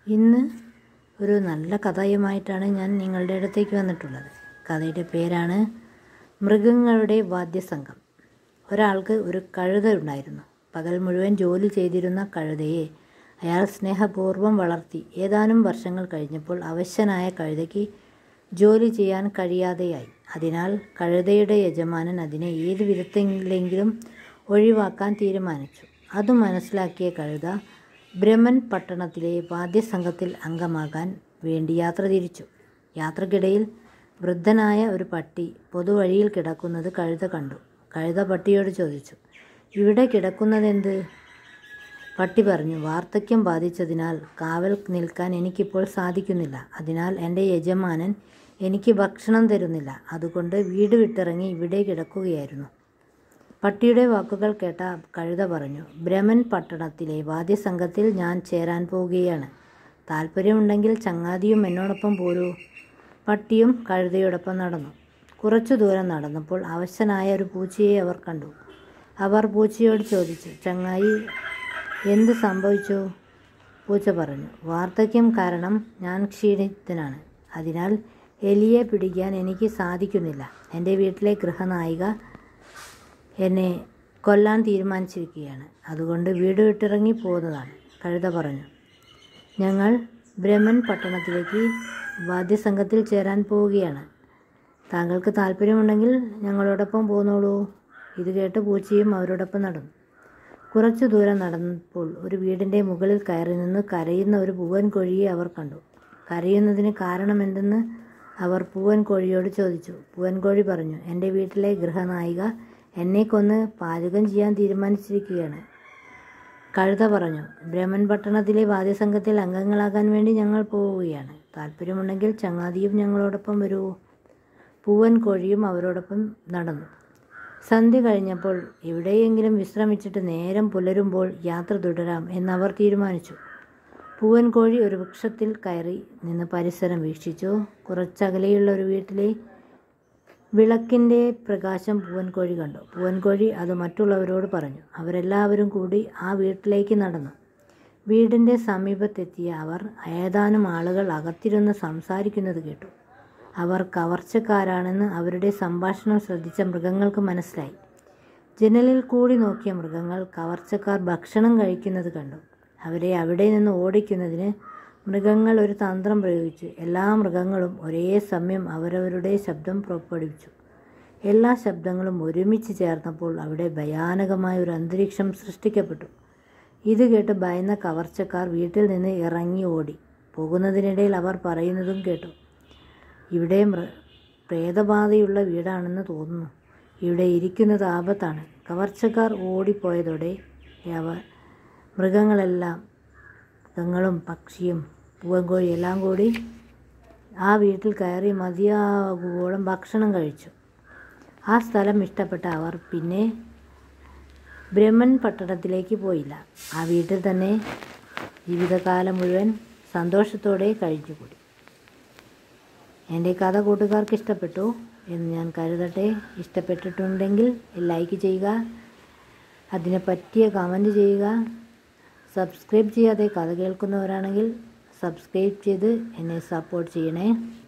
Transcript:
ഇന്ന് ഒരു നല്ല കഥയുമായിട്ടാണ് ഞാൻ നിങ്ങളുടെ അടുത്തേക്ക് വന്നിട്ടുള്ളത്. കഥയുടെ പേരാണ് മൃഗങ്ങളുടെ വാദ്യസംഘം. ഒരാൾക്ക് ഒരു കഴുത ഉണ്ടായിരുന്നു. പകൽ മുഴുവൻ ജോലി ചെയ്തിരുന്ന കഴുതയെ അയാൾ സ്നേഹപൂർവ്വം വളർത്തി. ഏതാനും വർഷങ്ങൾ കഴിഞ്ഞപ്പോൾ അവശനായ കഴുതയ്ക്ക് ജോലി ചെയ്യാൻ കഴിയാതെയായി. അതിനാൽ കഴുതയുടെ യജമാനൻ അതിനെ ഏത് വിധത്തിലെങ്കിലും ഒഴിവാക്കാൻ തീരുമാനിച്ചു. അത് മനസ്സിലാക്കിയ കഴുത ബ്രഹ്മൻ പട്ടണത്തിലെ വാദ്യസംഘത്തിൽ അംഗമാകാൻ വേണ്ടി യാത്ര തിരിച്ചു. യാത്രക്കിടയിൽ വൃദ്ധനായ ഒരു പട്ടി പൊതുവഴിയിൽ കിടക്കുന്നത് കഴുത കണ്ടു. കഴുത പട്ടിയോട് ചോദിച്ചു, "ഇവിടെ കിടക്കുന്നതെന്ത്?" പട്ടി പറഞ്ഞു, "വാർദ്ധക്യം ബാധിച്ചതിനാൽ കാവൽ നിൽക്കാൻ എനിക്കിപ്പോൾ സാധിക്കുന്നില്ല. അതിനാൽ എൻ്റെ യജമാനൻ എനിക്ക് ഭക്ഷണം തരുന്നില്ല. അതുകൊണ്ട് വീട് വിട്ടിറങ്ങി ഇവിടെ കിടക്കുകയായിരുന്നു." പട്ടിയുടെ വാക്കുകൾ കേട്ട കഴുത പറഞ്ഞു, "ബ്രഹ്മൻ പട്ടണത്തിലെ വാദ്യസംഘത്തിൽ ഞാൻ ചേരാൻ പോവുകയാണ്. താല്പര്യമുണ്ടെങ്കിൽ ചങ്ങാതിയും എന്നോടൊപ്പം പോരൂ." പട്ടിയും കഴുതയോടൊപ്പം നടന്നു. കുറച്ചു ദൂരം നടന്നപ്പോൾ അവശനായ ഒരു പൂച്ചയെ അവർ കണ്ടു. അവർ പൂച്ചയോട് ചോദിച്ചു, "ചങ്ങായി, എന്ത് സംഭവിച്ചു?" പൂച്ച പറഞ്ഞു, "വാർദ്ധക്യം കാരണം ഞാൻ ക്ഷീണിതനാണ്. അതിനാൽ എലിയെ പിടിക്കാൻ എനിക്ക് സാധിക്കുന്നില്ല. എൻ്റെ വീട്ടിലെ ഗൃഹനായിക എന്നെ കൊല്ലാൻ തീരുമാനിച്ചിരിക്കുകയാണ്. അതുകൊണ്ട് വീട് വിട്ടിറങ്ങി പോകുന്നതാണ്." കഴുത പറഞ്ഞു, "ഞങ്ങൾ ബ്രഹ്മൻ പട്ടണത്തിലേക്ക് വാദ്യസംഘത്തിൽ ചേരാൻ പോവുകയാണ്. താങ്കൾക്ക് താല്പര്യമുണ്ടെങ്കിൽ ഞങ്ങളോടൊപ്പം പോന്നോളൂ." ഇത് കേട്ട് പൂച്ചയും അവരോടൊപ്പം നടന്നു. കുറച്ചു ദൂരം നടന്നപ്പോൾ ഒരു വീടിൻ്റെ മുകളിൽ കയറി നിന്ന് കരയുന്ന ഒരു പൂവൻ കോഴിയെ അവർ കണ്ടു. കരയുന്നതിന് കാരണമെന്തെന്ന് അവർ പൂവൻ കോഴിയോട് ചോദിച്ചു. പൂവൻ കോഴി പറഞ്ഞു, "എൻ്റെ വീട്ടിലെ ഗൃഹനായിക എന്നെ കൊന്ന് പാചകം ചെയ്യാൻ തീരുമാനിച്ചിരിക്കുകയാണ്." കഴുത പറഞ്ഞു, "ബ്രഹ്മൻ പട്ടണത്തിലെ വാദ്യസംഘത്തിൽ അംഗങ്ങളാകാൻ വേണ്ടി ഞങ്ങൾ പോവുകയാണ്. താല്പര്യമുണ്ടെങ്കിൽ ചങ്ങാതിയും ഞങ്ങളോടൊപ്പം വരൂ." പൂവൻ കോഴിയും അവരോടൊപ്പം നടന്നു. സന്ധ്യ കഴിഞ്ഞപ്പോൾ എവിടെയെങ്കിലും വിശ്രമിച്ചിട്ട് നേരം പുലരുമ്പോൾ യാത്ര തുടരാം എന്നവർ തീരുമാനിച്ചു. പൂവൻ കോഴി ഒരു വൃക്ഷത്തിൽ കയറി നിന്ന് പരിസരം വീക്ഷിച്ചു. കുറച്ചകലെയുള്ള ഒരു വീട്ടിലെ വിളക്കിൻ്റെ പ്രകാശം പൂവൻ കോഴി കണ്ടു. പൂവൻ കോഴി അത് മറ്റുള്ളവരോട് പറഞ്ഞു. അവരെല്ലാവരും കൂടി ആ വീട്ടിലേക്ക് നടന്നു. വീടിൻ്റെ സമീപത്തെത്തിയ അവർ ഏതാനും ആളുകൾ അകത്തിരുന്ന് സംസാരിക്കുന്നത് കേട്ടു. അവർ കവർച്ചക്കാരാണെന്ന് അവരുടെ സംഭാഷണം ശ്രദ്ധിച്ച മൃഗങ്ങൾക്ക് മനസ്സിലായി. ജനലിൽ കൂടി നോക്കിയ മൃഗങ്ങൾ കവർച്ചക്കാർ ഭക്ഷണം കഴിക്കുന്നത് കണ്ടു. അവരെ അവിടെ നിന്ന് ഓടിക്കുന്നതിന് മൃഗങ്ങൾ ഒരു തന്ത്രം പ്രയോഗിച്ചു. എല്ലാ മൃഗങ്ങളും ഒരേ സമയം അവരവരുടെ ശബ്ദം പുറപ്പെടുവിച്ചു. എല്ലാ ശബ്ദങ്ങളും ഒരുമിച്ച് ചേർന്നപ്പോൾ അവിടെ ഭയാനകമായ ഒരു അന്തരീക്ഷം സൃഷ്ടിക്കപ്പെട്ടു. ഇത് കേട്ട് ഭയന്ന കവർച്ചക്കാർ വീട്ടിൽ നിന്ന് ഇറങ്ങി ഓടി. പോകുന്നതിനിടയിൽ അവർ പറയുന്നതും കേട്ടു, "ഇവിടെ പ്രേതബാധയുള്ള വീടാണെന്ന് തോന്നുന്നു. ഇവിടെ ഇരിക്കുന്നത് ആപത്താണ്." കവർച്ചക്കാർ ഓടിപ്പോയതോടെ മൃഗങ്ങളും പക്ഷിയും പൂവൻകോഴി എല്ലാം കൂടി ആ വീട്ടിൽ കയറി മതിയാകുവോളം ഭക്ഷണം കഴിച്ചു. ആ സ്ഥലം ഇഷ്ടപ്പെട്ട അവർ പിന്നെ ബ്രഹ്മൻ പട്ടണത്തിലേക്ക് പോയില്ല. ആ വീട്ടിൽ തന്നെ ജീവിതകാലം മുഴുവൻ സന്തോഷത്തോടെ കഴിഞ്ഞുകൂടി. എൻ്റെ കഥ കൂട്ടുകാർക്ക് ഇഷ്ടപ്പെട്ടു എന്ന് ഞാൻ കരുതട്ടെ. ഇഷ്ടപ്പെട്ടിട്ടുണ്ടെങ്കിൽ ലൈക്ക് ചെയ്യുക, അതിനെ പറ്റിയ കമൻറ്റ് ചെയ്യുക. സബ്സ്ക്രൈബ് ചെയ്യാതെ കഥ കേൾക്കുന്നവരാണെങ്കിൽ സബ്സ്ക്രൈബ് ചെയ്ത് എന്നെ സപ്പോർട്ട് ചെയ്യണേ.